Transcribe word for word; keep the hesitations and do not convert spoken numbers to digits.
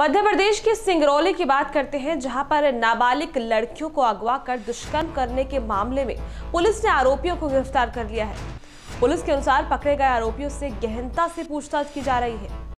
मध्य प्रदेश के सिंगरौली की बात करते हैं, जहां पर नाबालिग लड़कियों को अगवा कर दुष्कर्म करने के मामले में पुलिस ने आरोपियों को गिरफ्तार कर लिया है। पुलिस के अनुसार पकड़े गए आरोपियों से गहनता से पूछताछ की जा रही है।